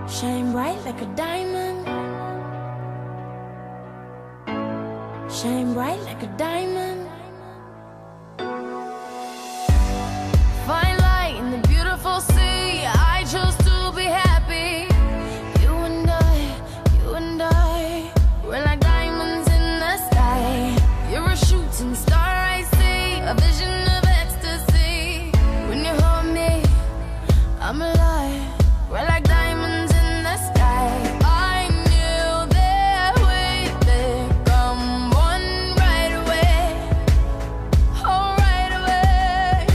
Shine bright like a diamond. Shine bright like a diamond. Find light in the beautiful sea. I chose to be happy. You and I, we're like diamonds in the sky. You're a shooting star, I see, a vision of ecstasy. When you hold me, I'm alive. We're like diamonds in the sky. I knew that we'd become one right away. Oh, right away.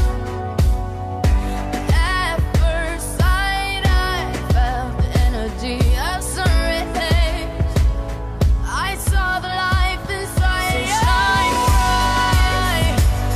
At first sight, I felt the energy of sun rays. I saw the life inside you. Shine bright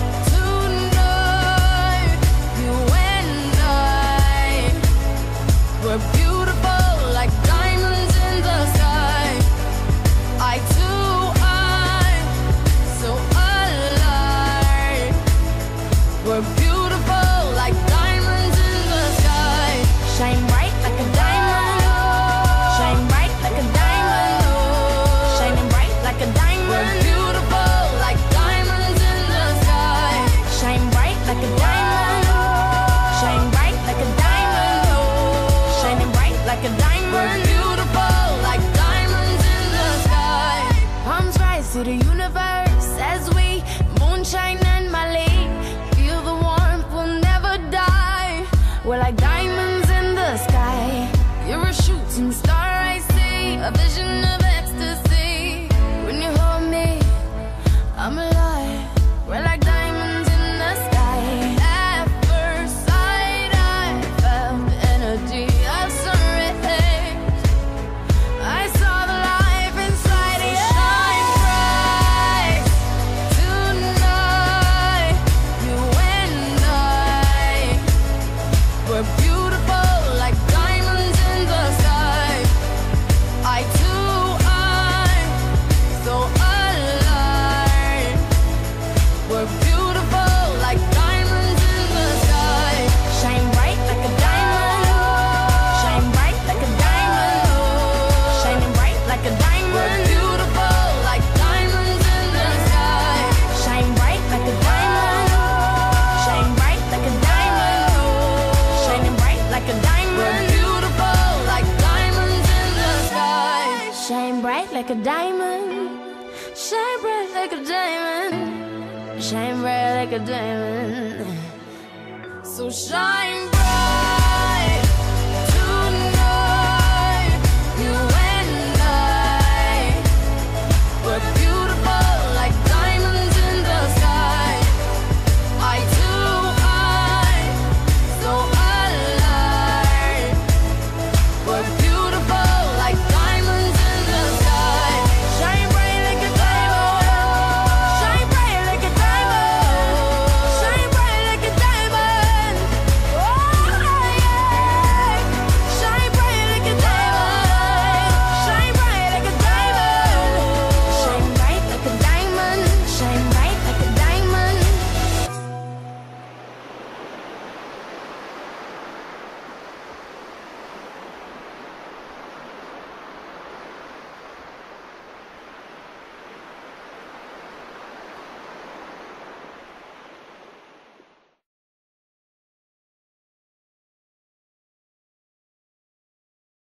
tonight. You and I, we're beautiful like diamonds in the sky. I too, I'm so alive. We're beautiful like diamonds in the sky. Shine bright like a diamond. Shine bright like a diamond. Shining bright like a diamond. We're beautiful like diamonds in the sky. Shine bright like a diamond. Shine bright like a diamond. Shining bright like a diamond. We're beautiful like diamonds in the sky. Palms rise to the universe as we moonshine and Mali. Feel the warmth, we'll never die. We're like diamonds in the sky. You're a shooting star, I see, a vision of ecstasy. When you hold me, I'm alive. We're like diamonds in the sky. At first sight, I felt the energy of sun rays. I saw the life inside you. Shine bright tonight. You and I, we're beautiful like diamonds in the sky. I too, I'm so alive. We're beautiful like diamonds in the sky. Shine bright like a diamond. Shine bright like a diamond. Shining bright like a diamond. We're beautiful like diamonds in the sky. Shine bright like a diamond. Shine bright like a diamond. Shining bright like a diamond. We're beautiful like diamonds in the sky. Shine bright like a diamond. Shine bright like a diamond. Shine bright like a diamond. So shine bright.